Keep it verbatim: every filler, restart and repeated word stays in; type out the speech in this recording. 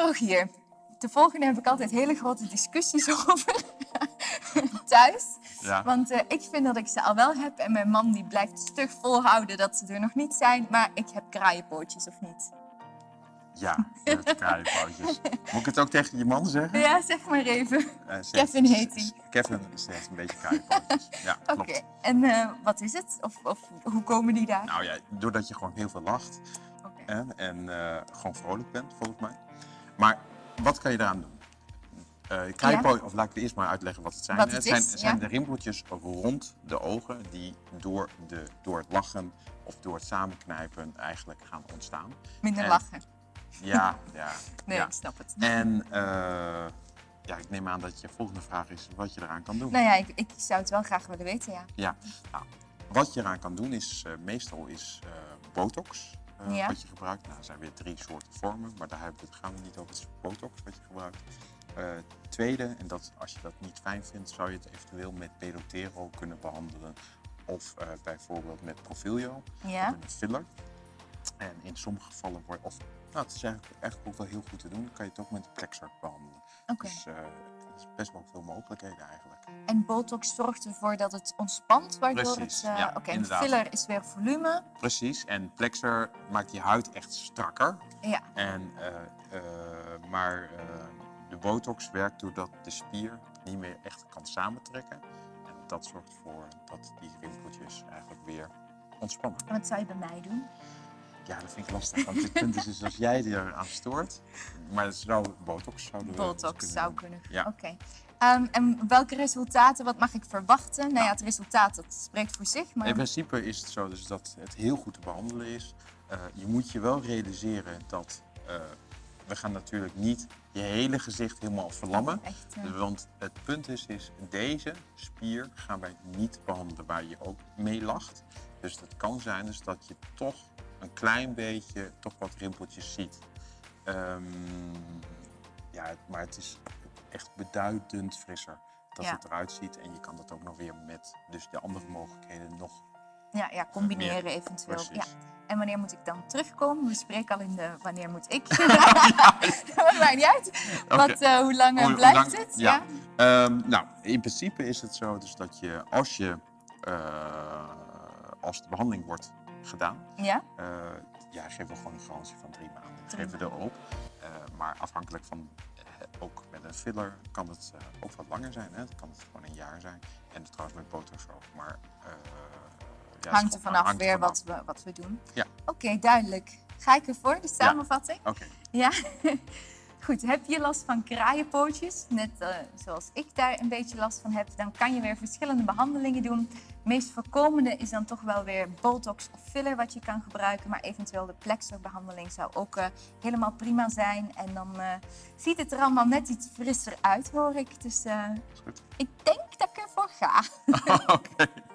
Zorg hier. De volgende heb ik altijd hele grote discussies over thuis. Ja. Want uh, ik vind dat ik ze al wel heb. En mijn man die blijft stug volhouden dat ze er nog niet zijn. Maar ik heb kraaienpootjes of niet? Ja, je hebt kraaienpootjes. Moet ik het ook tegen je man zeggen? Ja, zeg maar even. Uh, Kevin heet hij. Kevin heeft een beetje kraaienpootjes. Ja, klopt. Oké, okay. En uh, wat is het? Of, of hoe komen die daar? Nou ja, doordat je gewoon heel veel lacht. Okay. En, en uh, gewoon vrolijk bent, volgens mij. Maar wat kan je eraan doen? Uh, kraaienpootjes, ja. Of laat ik eerst maar uitleggen wat het zijn. Wat het, het zijn, is, het zijn ja. de rimpeltjes rond de ogen die door, de, door het lachen of door het samenknijpen eigenlijk gaan ontstaan. Minder en, lachen. Ja, ja. Nee, ja. ik snap het. En uh, ja, ik neem aan dat je volgende vraag is wat je eraan kan doen. Nou ja, ik, ik zou het wel graag willen weten, ja. Ja, nou, wat je eraan kan doen is, uh, meestal is uh, botox. Uh, ja. Wat je gebruikt. Nou, er zijn weer drie soorten vormen, maar daar hebben we het, gaan we niet over. Het is botox wat je gebruikt. Uh, tweede, en dat, als je dat niet fijn vindt, zou je het eventueel met Belotero kunnen behandelen. Of uh, bijvoorbeeld met Profilio, ja. met een filler. En in sommige gevallen wordt, of nou, het is eigenlijk, eigenlijk ook wel heel goed te doen, dan kan je het ook met Plexer behandelen. Okay. Dus uh, er is best wel veel mogelijkheden eigenlijk. En botox zorgt ervoor dat het ontspant, waardoor Precies, het... Uh, ja, Oké, okay, inderdaad. filler is weer volume. Precies, en Plexer maakt je huid echt strakker. Ja. En, uh, uh, maar uh, de botox werkt doordat de spier niet meer echt kan samentrekken. En dat zorgt ervoor dat die rimpeltjes eigenlijk weer ontspannen. En wat zou je bij mij doen? Ja, dat vind ik lastig. Want het punt is dus als jij er aan stoort, maar het zou botox zouden Botox kunnen zou doen. kunnen. Ja. Oké. Okay. Um, en welke resultaten, wat mag ik verwachten? Nou ja, het resultaat dat spreekt voor zich. Maar... In principe is het zo dus dat het heel goed te behandelen is. Uh, je moet je wel realiseren dat uh, we gaan natuurlijk niet je hele gezicht helemaal verlammen. Echt, uh... Want het punt is, is, deze spier gaan wij niet behandelen waar je ook mee lacht. Dus het kan zijn dus dat je toch een klein beetje toch wat rimpeltjes ziet. Um, ja, maar het is echt beduidend frisser dat ja. het eruit ziet. En je kan dat ook nog weer met dus de andere mogelijkheden nog Ja, ja combineren meer. Eventueel. Precies. Ja. En wanneer moet ik dan terugkomen? We spreken al in de wanneer moet ik. ja. Dat maakt niet uit. Okay. Wat, uh, hoe lang hoe, blijft hoe lang, het? Ja. Ja. Um, nou, in principe is het zo dus dat je als je uh, als de behandeling wordt gedaan, ja? Uh, ja, geven we gewoon een garantie van drie maanden. Dat drie geven we erop. Uh, maar afhankelijk van, uh, ook met een filler, kan het uh, ook wat langer zijn. Hè? Het kan het gewoon een jaar zijn. En trouwens met botox ook. Maar uh, ja, hangt er vanaf hangt weer vanaf. Wat, we, wat we doen. Ja. Oké, okay, duidelijk. Ga ik ervoor, de samenvatting? Ja. Oké. Okay. Ja. Goed, heb je last van kraaienpootjes, net uh, zoals ik daar een beetje last van heb, dan kan je weer verschillende behandelingen doen. De meest voorkomende is dan toch wel weer botox of filler wat je kan gebruiken, maar eventueel de Plexer-behandeling zou ook uh, helemaal prima zijn. En dan uh, ziet het er allemaal net iets frisser uit, hoor ik. Dus uh, ik denk dat ik ervoor ga. Oké. Okay.